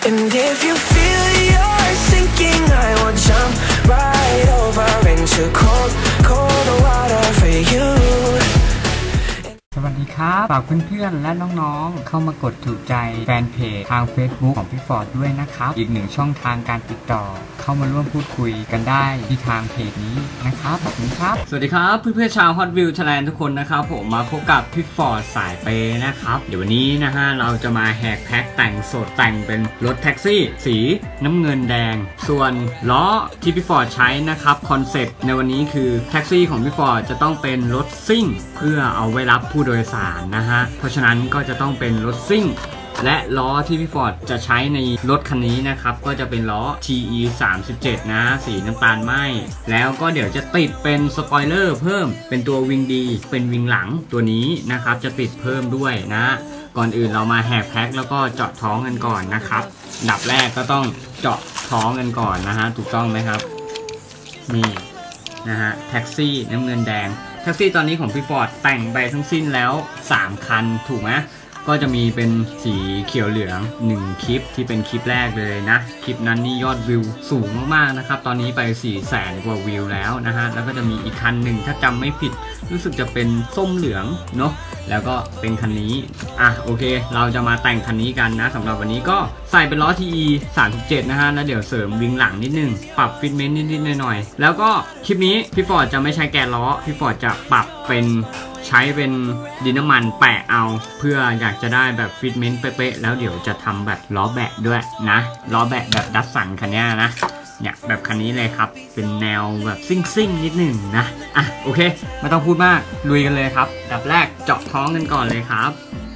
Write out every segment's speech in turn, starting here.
And if you feel you're sinking, I will jump right over into cold, cold water for you. สวัสดีครับฝากเพื่อนๆและน้องๆเข้ามากดถูกใจแฟนเพจทาง Facebook ของพี่ฟอร์ดด้วยนะครับอีกหนึ่งช่องทางการติดต่อเข้ามาร่วมพูดคุยกันได้ที่ทางเพจนี้นะครับขอบคุณครับสวัสดีครับเพื่อนๆชาว Hot Wheels Thailand ทุกคนนะครับผมมาพบกับพี่ฟอร์ดสายเปย์นะครับเดี๋ยววันนี้นะฮะเราจะมาแหกแพ็คแต่งสดแต่งเป็นรถแท็กซี่สีน้ำเงินแดงส่วนล้อที่พี่ฟอร์ดใช้นะครับคอนเซ็ปต์ในวันนี้คือแท็กซี่ของพี่ฟอร์ดจะต้องเป็นรถซิ่งเพื่อเอาไว้รับผู้โดยสารนะฮะเพราะฉะนั้นก็จะต้องเป็นรถซิ่งและล้อที่พี่ฟอร์ดจะใช้ในรถคันนี้นะครับก็จะเป็นล้อ TE 37นะสีน้ำตาลไหมแล้วก็เดี๋ยวจะติดเป็นสปอยเลอร์เพิ่มเป็นตัววิงดีเป็นวิงหลังตัวนี้นะครับจะติดเพิ่มด้วยนะก่อนอื่นเรามาแหกแพ็คแล้วก็เจาะท้องกันก่อนนะครับดับแรกก็ต้องเจาะท้องกันก่อนนะฮะถูกต้องไหมครับนี่นะฮะแท็กซี่น้ำเงินแดงแท็กซี่ตอนนี้ของพี่ฟอร์ดแต่งไปทั้งสิ้นแล้ว3คันถูกไหมก็จะมีเป็นสีเขียวเหลือง1คลิปที่เป็นคลิปแรกเลยนะคลิปนั้นนี่ยอดวิวสูงมากๆนะครับตอนนี้ไป 400,000 กว่าวิวแล้วนะฮะแล้วก็จะมีอีกคันหนึ่งถ้าจำไม่ผิดรู้สึกจะเป็นส้มเหลืองเนาะแล้วก็เป็นคันนี้โอเคเราจะมาแต่งคันนี้กันนะสำหรับวันนี้ก็ใส่เป็นล้อ TE 37นะฮะแล้วเดี๋ยวเสริมวิงหลังนิดนึงปรับฟิตเมนต์นิดๆหน่อยๆแล้วก็คลิปนี้พี่ฟอร์ดจะไม่ใช้แกนล้อพี่ฟอร์ดจะปรับเป็นใช้เป็นดินน้ำมันแปะเอาเพื่ออยากจะได้แบบฟิตเมนต์เป๊ะๆแล้วเดี๋ยวจะทำแบบล้อแบะด้วยนะล้อแบะแบบดัสสันคันนี้นะเนี่ยแบบคันนี้เลยครับเป็นแนวแบบซิ่งๆนิดหนึ่งนะโอเคไม่ต้องพูดมากลุยกันเลยครับดับแรกเจาะท้องกันก่อนเลยครับ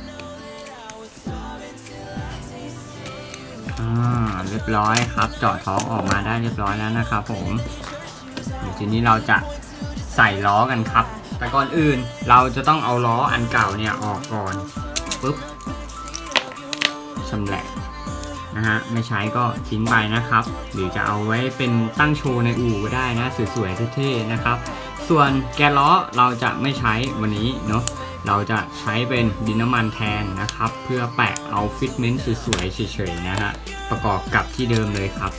เรียบร้อยครับเจาะท้องออกมาได้เรียบร้อยแล้วนะครับผมทีนี้เราจะใส่ล้อกันครับแต่ก่อนอื่นเราจะต้องเอาล้ออันเก่าเนี่ยออกก่อนปุ๊บชำแหละนะฮะไม่ใช้ก็ทิ้งไปนะครับหรือจะเอาไว้เป็นตั้งโชว์ในอู่ก็ได้นะสวยๆเท่ๆนะครับส่วนแกนล้อเราจะไม่ใช้วันนี้เนาะเราจะใช้เป็นดินน้ำมันแทนนะครับเพื่อแปะเอาฟิตเมนต์สวยๆเฉยๆนะฮะประกอบกับที่เดิมเลยครับ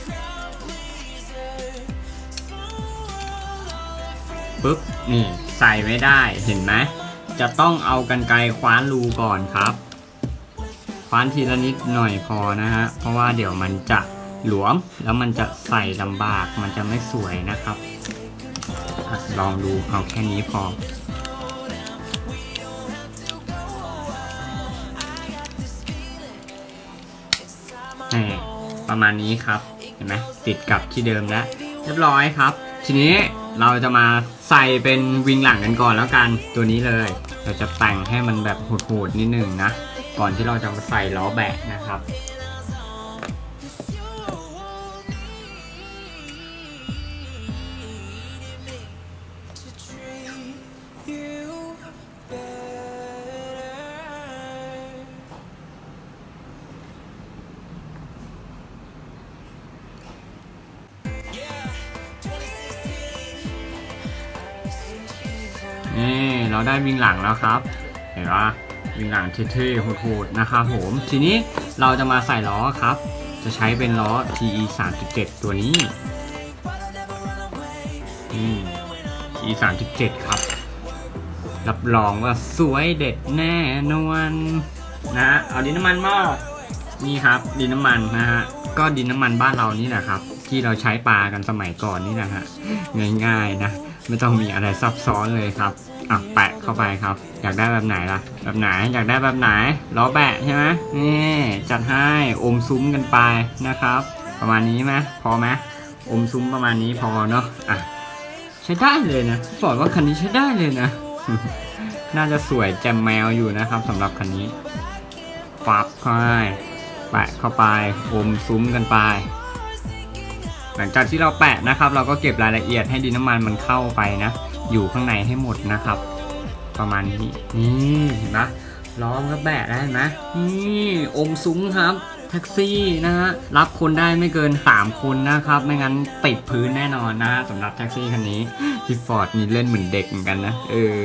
ปุ๊บนี่ใส่ไม่ได้เห็นไหมจะต้องเอากรรไกรคว้านรูก่อนครับคว้านทีละนิดหน่อยพอนะฮะเพราะว่าเดี๋ยวมันจะหลวมแล้วมันจะใส่ลำบากมันจะไม่สวยนะครับลองดูเอาแค่นี้พอประมาณนี้ครับเห็นไหมติดกับที่เดิมแล้วเรียบร้อยครับทีนี้เราจะมาใส่เป็นวิงหลังกันก่อนแล้วกันตัวนี้เลยเราจะแต่งให้มันแบบโหดๆนิดหนึ่งนะก่อนที่เราจะมาใส่ล้อแบะนะครับเราได้วิงหลังแล้วครับเห็นว่าวิงหลังเท่ๆโหดๆนะครับผมทีนี้เราจะมาใส่ล้อครับจะใช้เป็นล้อ TE 37ตัวนี้ TE 37ครับรับรองว่าสวยเด็ดแน่นอนนะเอาดินน้ำมันมานี่ครับดินน้ำมันนะฮะก็ดินน้ำมันบ้านเรานี่แหละครับที่เราใช้ปลากันสมัยก่อนนี่นะฮะง่ายๆนะไม่ต้องมีอะไรซับซ้อนเลยครับแปะเข้าไปครับอยากได้แบบไหนล่ะแบบไหนอยากได้แบบไหนล้อแบะใช่ไหมนี่จัดให้อมซุ้มกันไปนะครับประมาณนี้ไหมพอไหมอมซุ้มประมาณนี้พอเนาะใช้ได้เลยนะบอกว่าคันนี้ใช้ได้เลยนะ น่าจะสวยแจ่มแมวอยู่นะครับสำหรับคันนี้ปั๊บเข้าไปแปะเข้าไปอมซุ้มกันไปหลังจากที่เราแปะนะครับเราก็เก็บรายละเอียดให้ดินน้ำมันมันเข้าไปนะอยู่ข้างในให้หมดนะครับประมาณนี้นี่เห็นไหมล้อมันก็แบะได้ไหมนี่อมซุ้มครับแท็กซี่นะฮะรับคนได้ไม่เกิน3คนนะครับไม่งั้นติดพื้นแน่นอนนะสำหรับแท็กซี่คันนี้ที่ฟอร์ดนี่เล่นเหมือนเด็กเหมือนกันนะ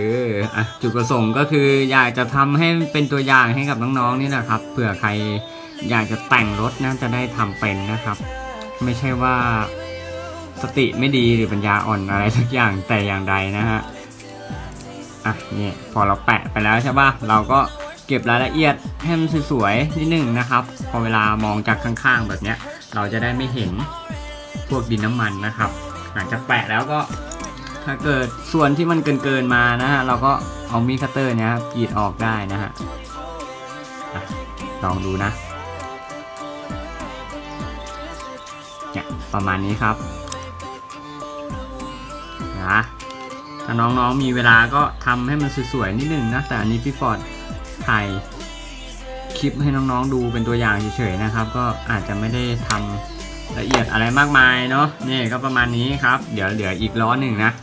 จุดประสงค์ก็คืออยากจะทำให้เป็นตัวอย่างให้กับน้องๆนี่แหละครับเผื่อใครอยากจะแต่งรถน่าจะได้ทำเป็นนะครับไม่ใช่ว่าสติไม่ดีหรือปัญญาอ่อนอะไรสักอย่างแต่อย่างใดนะฮะนี่พอเราแปะไปแล้วใช่ป่ะเราก็เก็บรายละเอียดให้มันสวยๆนิดนึงนะครับพอเวลามองจากข้างๆแบบเนี้ยเราจะได้ไม่เห็นพวกดินน้ำมันนะครับหลังจากแปะแล้วก็ถ้าเกิดส่วนที่มันเกินมานะฮะเราก็เอามีดคัตเตอร์เนี้ยกรีดออกได้นะฮะลองดูนะเนี่ยประมาณนี้ครับนะถ้าน้องๆมีเวลาก็ทำให้มันสวยๆนิดนึงนะแต่อันนี้พี่ฟอร์ดถ่ายคลิปให้น้องๆดูเป็นตัวอย่างเฉยๆนะครับก็อาจจะไม่ได้ทำละเอียดอะไรมากมายเนาะนี่ก็ประมาณนี้ครับเดี๋ยวเหลืออีกล้อหนึ่งนะ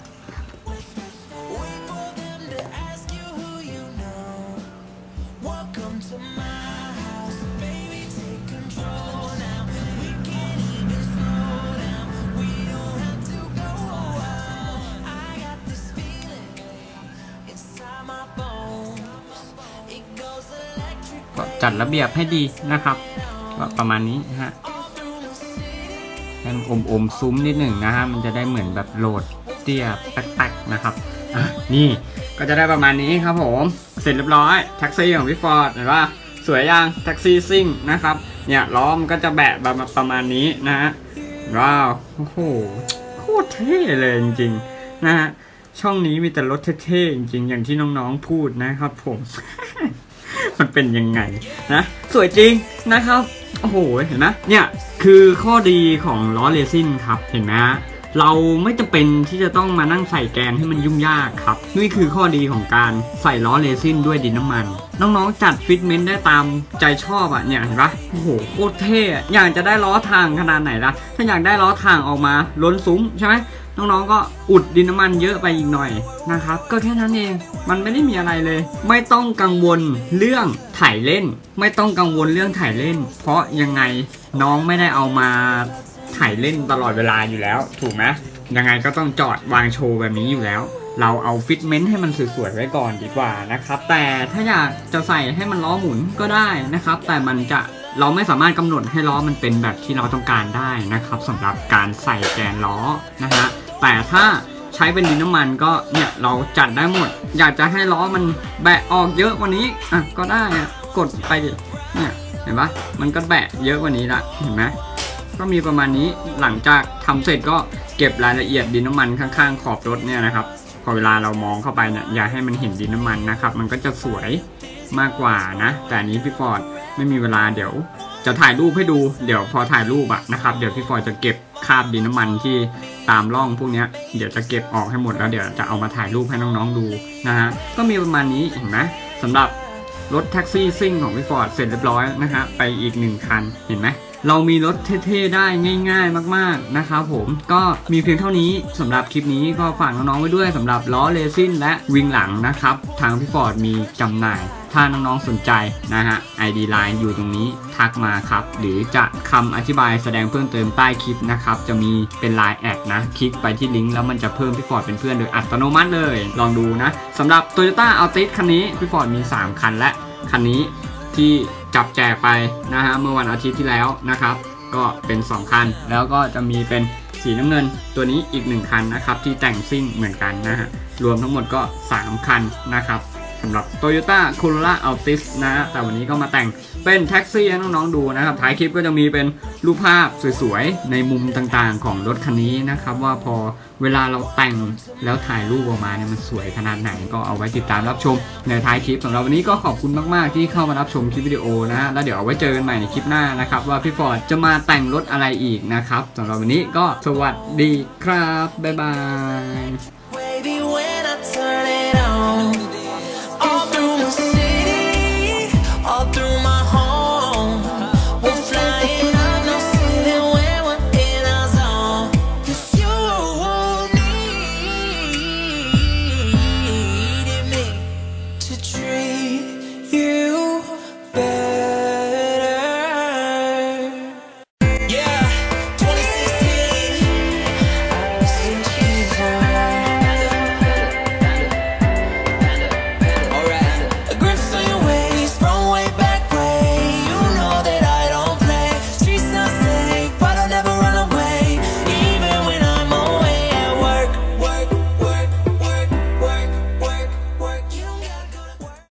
ก็จัดระเบียบให้ดีนะครับก็ประมาณนี้ฮะให้อมซุ้มนิดหนึ่งนะฮะมันจะได้เหมือนแบบโหลดเตี้ยแป๊กๆนะครับนี่ก็จะได้ประมาณนี้ครับผมเสร็จเรียบร้อยแท็กซี่ของพี่ฟอร์ดเห็นป่ะสวยยังแท็กซี่ซิ่งนะครับเนี่ยล้อมันก็จะแบะแบบประมาณนี้นะฮะว้าวโอ้โหโคตรเท่เลยจริงๆนะฮะช่องนี้มีแต่รถเท่ๆจริงๆอย่างที่น้องๆพูดนะครับผม มันเป็นยังไงนะสวยจริงนะครับโอ้โหเห็นไหมเนี่ยคือข้อดีของล้อเรซินครับเห็นไหมเราไม่จำเป็นที่จะต้องมานั่งใส่แกนให้มันยุ่งยากครับนี่คือข้อดีของการใส่ล้อเรซินด้วยดินน้ำมันน้องๆจัดฟิตเมนต์ได้ตามใจชอบอ่ะเนี่ยเห็นปะโอ้โหโคตรเท่อยากจะได้ล้อทางขนาดไหนล่ะถ้าอยากได้ล้อทางออกมาล้นซุ้มใช่ไหมน้องๆก็อุดดินน้ำมันเยอะไปอีกหน่อยนะครับก็แค่นั้นเองมันไม่ได้มีอะไรเลยไม่ต้องกังวลเรื่องถ่ายเล่นไม่ต้องกังวลเรื่องถ่ายเล่นเพราะยังไงน้องไม่ได้เอามาถ่ายเล่นตลอดเวลาอยู่แล้วถูกไหมยังไงก็ต้องจอดวางโชว์แบบนี้อยู่แล้วเราเอาฟิตเมนต์ให้มันสวยๆไว้ก่อนดีกว่านะครับแต่ถ้าอยากจะใส่ให้มันล้อหมุนก็ได้นะครับแต่เราไม่สามารถกำหนดให้ล้อมันเป็นแบบที่เราต้องการได้นะครับสำหรับการใส่แกนล้อนะฮะแต่ถ้าใช้เป็นดินน้ำมันก็เนี่ยเราจัดได้หมดอยากจะให้ล้อมันแบะออกเยอะกว่านี้ก็ได้กดไปดิเนี่ยเห็นปะมันก็แบะเยอะกว่านี้ละเห็นไหมก็มีประมาณนี้หลังจากทำเสร็จก็เก็บรายละเอียดดินน้ำมันข้างๆขอบรถเนี่ยนะครับพอเวลาเรามองเข้าไปเนี่ยอย่าให้มันเห็นดินน้ำมันนะครับมันก็จะสวยมากกว่านะแต่อันนี้พี่ฟอร์ดไม่มีเวลาเดี๋ยวจะถ่ายรูปให้ดูเดี๋ยวพอถ่ายรูปนะครับเดี๋ยวพี่ฟอร์ดจะเก็บคราบดินน้ำมันที่ตามร่องพวกนี้เดี๋ยวจะเก็บออกให้หมดแล้วเดี๋ยวจะเอามาถ่ายรูปให้น้องๆดูนะฮะก็มีประมาณนี้เห็นไหมสำหรับรถแท็กซี่ซิ่งของพี่ฟอร์ดเสร็จเรียบร้อยนะฮะไปอีก1คันเห็นไหมเรามีรถเท่ๆได้ง่ายๆมากๆนะครับผมก็มีเพียงเท่านี้สำหรับคลิปนี้ก็ฝากน้องๆไว้ด้วยสำหรับล้อเรซินและวิงหลังนะครับทางพี่ฟอร์ดมีจำหน่ายถ้าน้องๆสนใจนะฮะ ID Line อยู่ตรงนี้ทักมาครับหรือจะคำอธิบายแสดงเพิ่มเติมใต้คลิปนะครับจะมีเป็น Line แอดนะคลิกไปที่ลิงก์แล้วมันจะเพิ่มพี่ฟอร์ดเป็นเพื่อนโดยอัตโนมัติเลยลองดูนะสำหรับ Toyota Altis คันนี้พี่ฟอร์ดมี3คันและคันนี้ที่จับแจกไปนะฮะเมื่อวันอาทิตย์ที่แล้วนะครับก็เป็น2คันแล้วก็จะมีเป็นสีน้ำเงินตัวนี้อีก1คันนะครับที่แต่งซิ่งเหมือนกันนะฮะรวมทั้งหมดก็3คันนะครับสำหรับ Toyota Corolla Altis นะแต่วันนี้ก็มาแต่งเป็นแท็กซี่ให้น้องๆดูนะครับท้ายคลิปก็จะมีเป็นรูปภาพสวยๆในมุมต่างๆของรถคันนี้นะครับว่าพอเวลาเราแต่งแล้วถ่ายรูปออกมาเนี่ยมันสวยขนาดไหนก็เอาไว้ติดตามรับชมในท้ายคลิปสำหรับวันนี้ก็ขอบคุณมากๆที่เข้ามารับชมคลิปวิดีโอนะฮะแล้วเดี๋ยวเอาไว้เจอกันใหม่ในคลิปหน้านะครับว่าพี่ฟอร์ดจะมาแต่งรถอะไรอีกนะครับสำหรับวันนี้ก็สวัสดีครับบ๊ายบาย